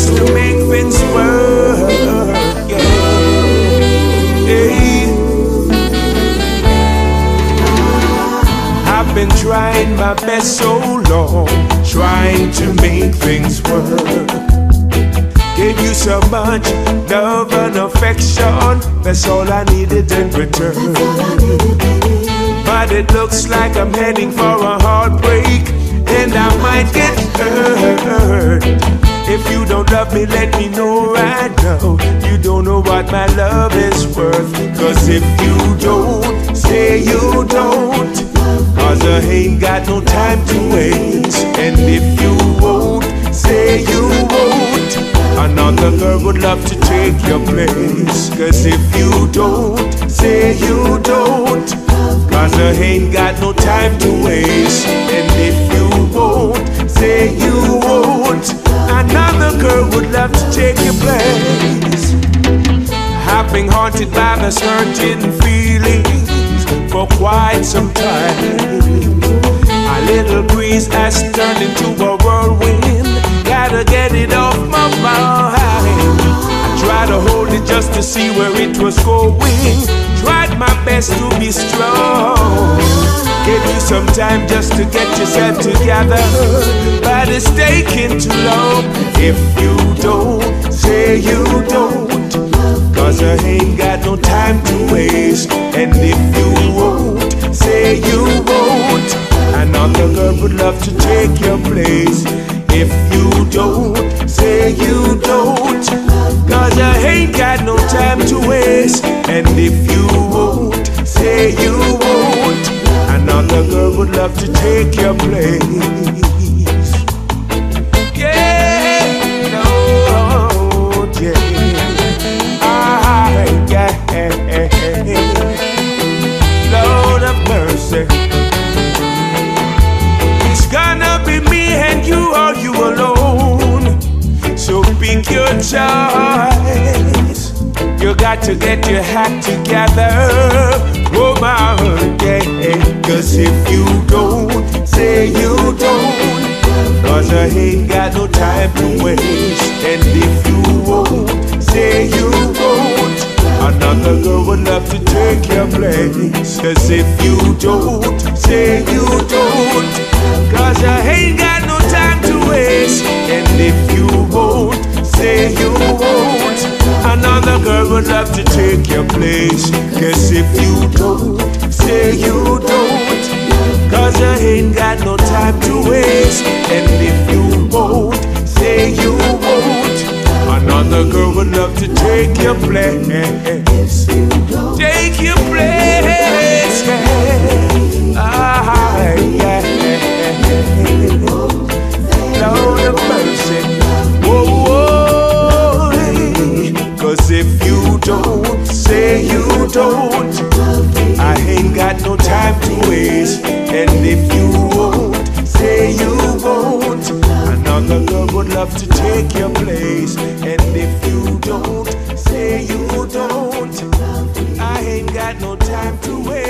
just to make things work. Yeah. Hey. I've been trying my best so long, trying to make things work. Gave you so much love and affection, that's all I needed in return. But it looks like I'm heading for a heartbreak, and I might get hurt. If you don't love me, let me know right now. You don't know what my love is worth. Cause if you don't, say you don't. Cause I ain't got no time to waste. And if you won't, say you won't. Another girl would love to take your place. Cause if you don't, say you don't. Cause I ain't got no time to waste. And if you won't, say you won't. Another girl would love to take your place. I've been haunted by the certain feelings for quite some time. A little breeze has turned into a whirlwind. Gotta get it off my mind. I tried to hold it just to see where it was going. Tried my best to be strong. Gave you some time just to get yourself together, but it's taking too long. If you don't, say you don't. Cause I ain't got no time to waste. And if you won't, say you won't. Another girl would love to take your place. If you don't, say you don't. Cause I ain't got no time to waste. And if you won't, say you won't. Another girl would love to take your place. Yeah, no, yeah. Lord of mercy. It's gonna be me and you or you alone. So pick your choice. You got to get your act together, woman, yeah. Cause if you don't, say you don't. Cause I ain't got no time to waste. And if you won't, say you won't. Another girl would love to take your place. Cause if you don't, say you don't. Cause I ain't got no time to waste. And if you won't, say you won't. Another girl would love to take your place. Cause if you don't, say you don't. Cause I ain't got no time to waste. And if you won't, say you won't. Another girl would love to take your place. Take your place, yeah. Ah, yeah. Lord of mercy. Whoa, whoa. Cause if you don't, say you don't. I ain't got no time to waste. And if you won't, say you won't. Another girl would love to take your place. And if you don't, say you don't. I ain't got no time to waste.